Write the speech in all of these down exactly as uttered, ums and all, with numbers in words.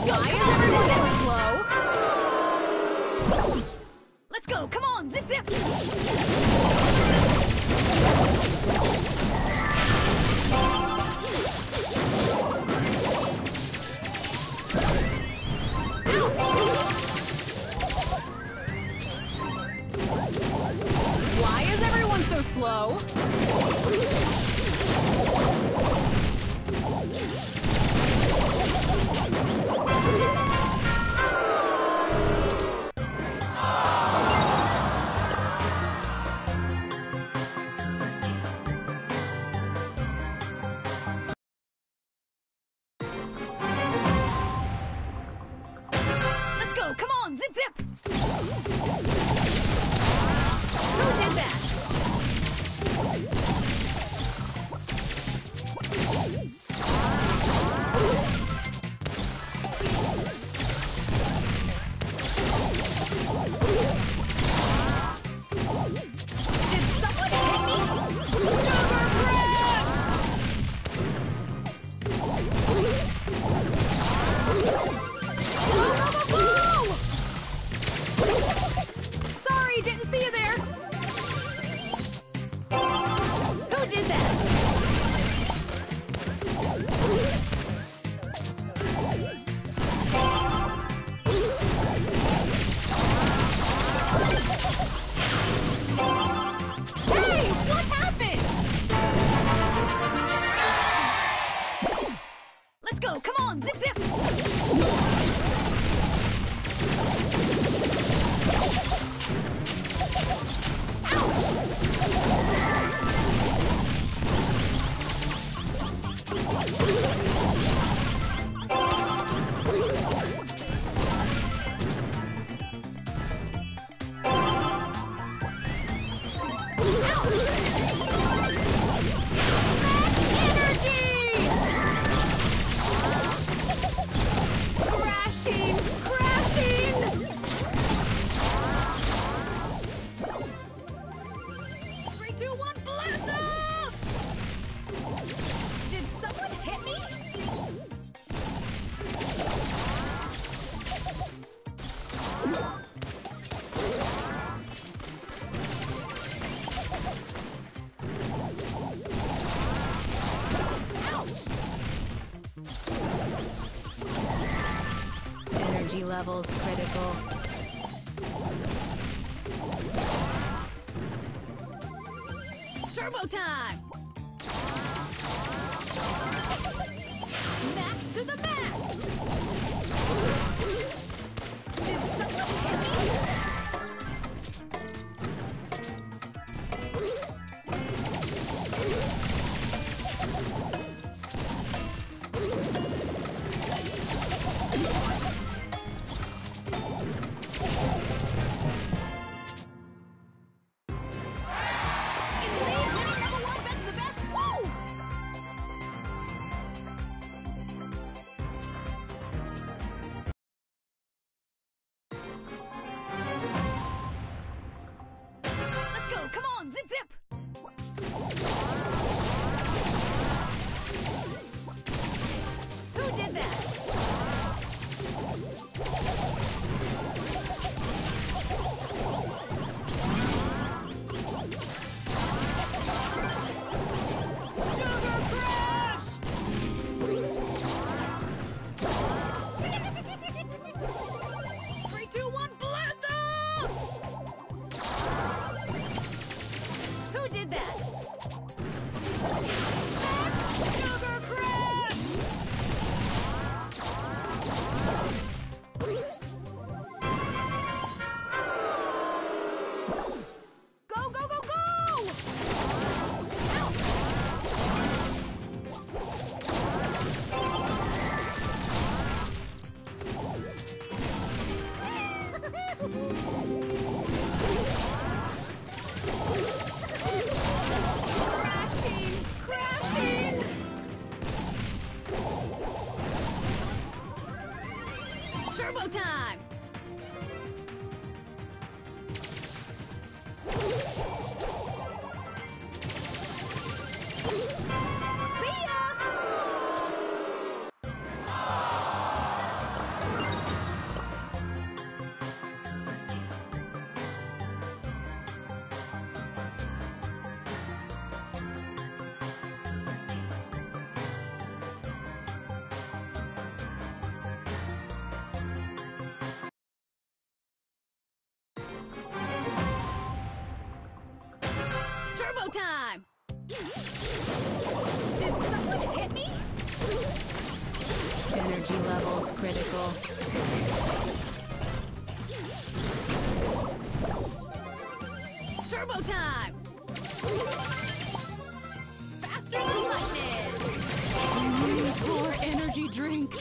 Why is everyone so slow? Let's go, come on, zip zip! Why is everyone so slow? Let's go, come on, zip zip! Who did that? Did someone hit me? Sugar Crash! Go, go, go, go! Sorry, didn't see you there. Who did that? Hey, what happened? Let's go, come on, zip zip! Crashing! Crashing! Three, two, one, blast off! Did someone hit me? Energy levels critical. Turbo time! Max to the max! Did someone hit me? Come on, zip zip! Who did that? Sugar Crash! Three, two, one, blast off! Who did that? Sugar Crash! Go, go, go, go! Crashing! Crashing! Turbo time! See ya! time! Did someone hit me? Energy levels critical. Turbo time! Faster than lightning! More energy drink.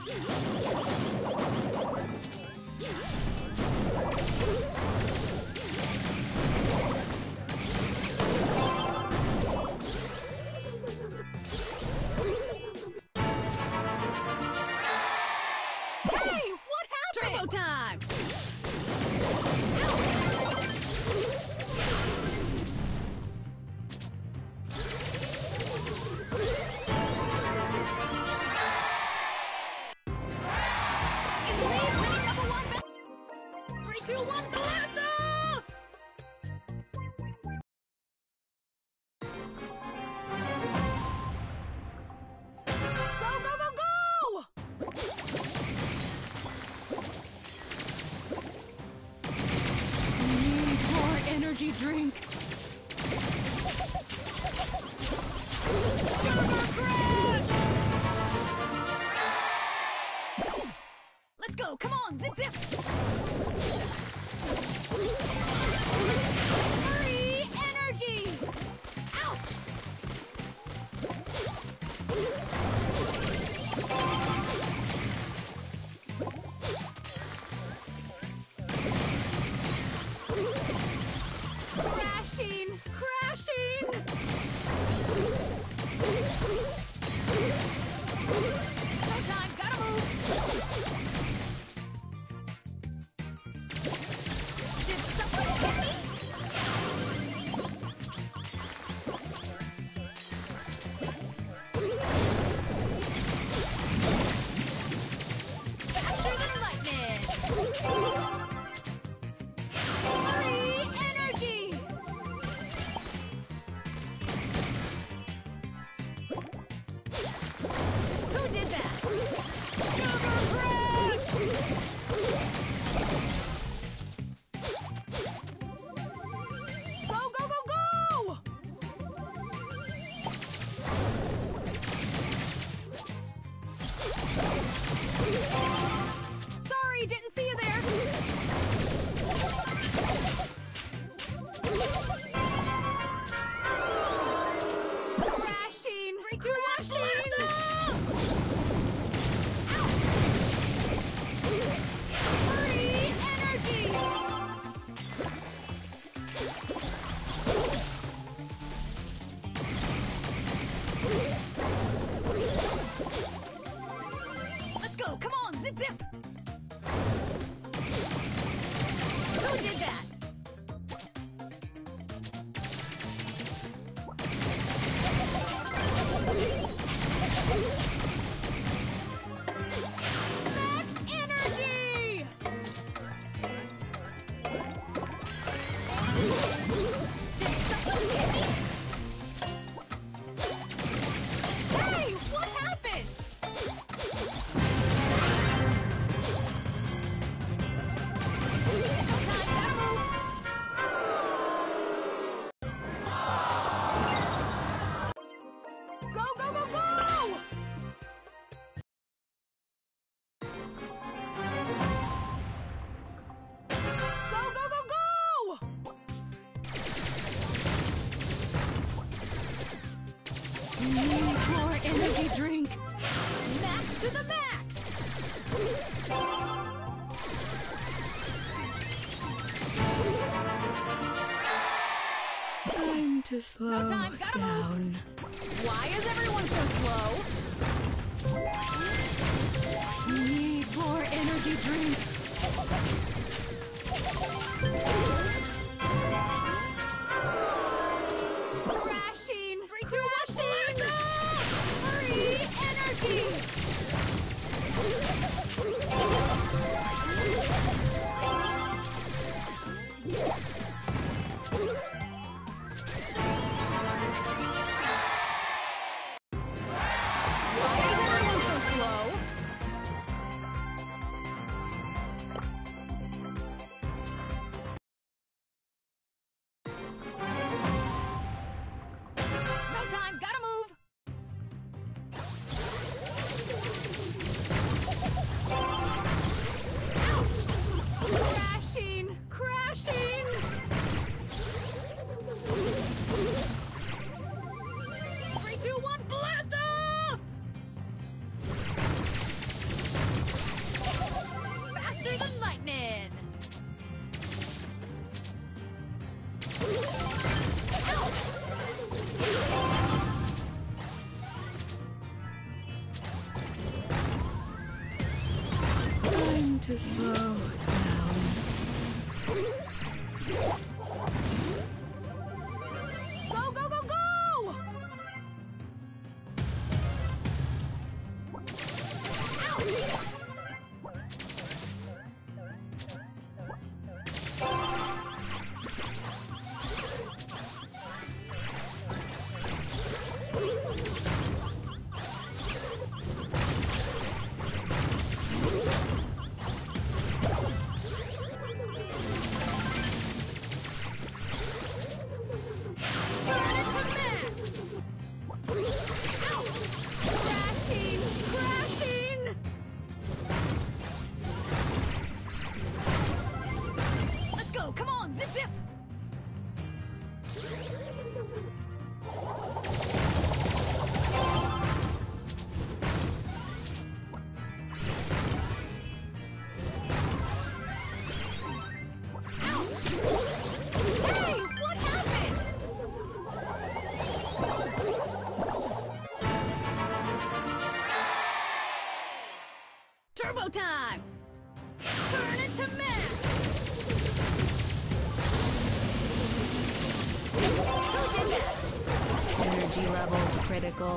Hey, what happened? Turbo time! Three, two, one, blast off! Go, go, go, go! Need more energy drink. Sugar Crash! Let's go, come on, zip, zip! Hurry, energy! Ouch! Crashing! Crashing! No time, gotta move! Did someone hit me? Faster than lightning! Hurry, energy! Who did that? Sugar Crash! Go, go, go, go! Sorry, didn't see you there. Crashing! Crashing! Hurry, energy! Let's go, come on, zip, zip! Who did that? Max energy! Did someone hit me? Hey, what happened? No time, gotta move! Go, go, go, go! Go, go, go, go! Need more energy drink. Max to the max! Time to slow No time, gotta down. move. Why is everyone so slow? Need more energy drink. Crashing! Three, two, one, blast off! Hurry, energy! to slow down. Go, go, go, go! Turbo time! Turn it to max! Who did that? Energy levels critical.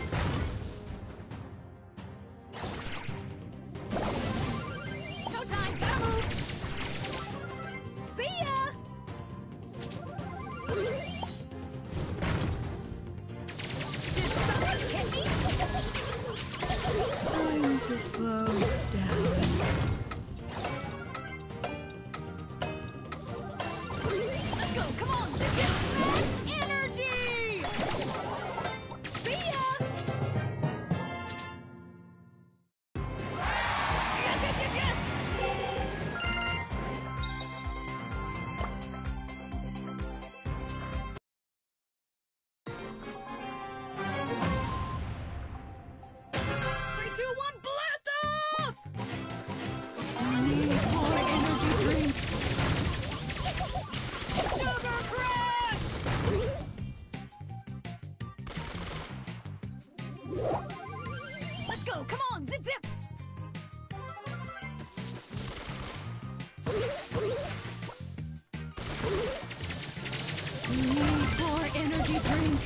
Showtime, gotta move! See ya! Did someone hit me? Time to slow down. Let's go, come on! Zip, zip. Max energy! See ya! Yes, yes, yes, yes! Three, two, one, blast off! I need more energy drink. Sugar crash! Let's go, come on, zip, zip! Need more energy drink.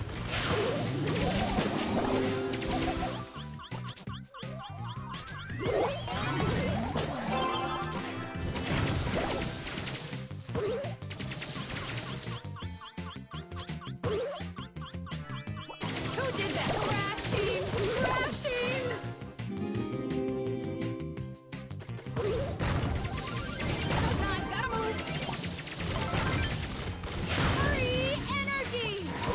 Who did that? Crashing! Crashing! Showtime, gotta move! Hurry! Energy!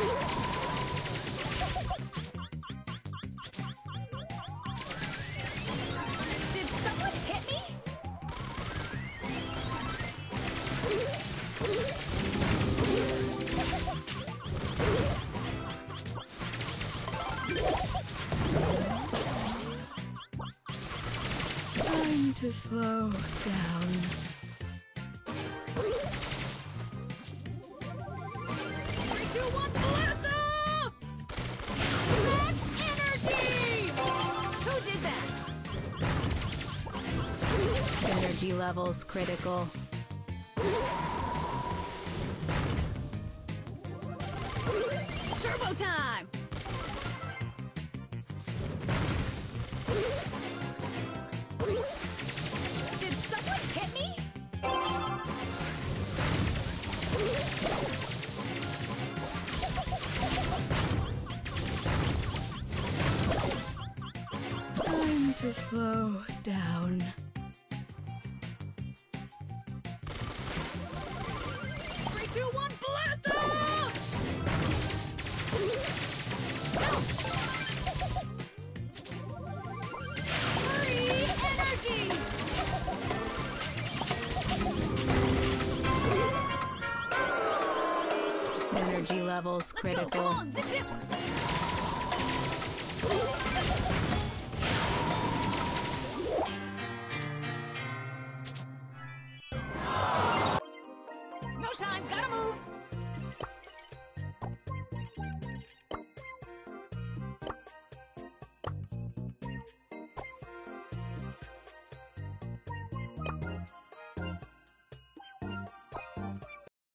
Did someone hit me? Time to slow down. Three, two, one, blast off! Max energy! Who did that? Energy levels critical. Turbo time! Did someone hit me? Time to slow down. Three, two, one, blast off! Hurry! Energy! Energy levels Let's go, critical. come on, zip, zip!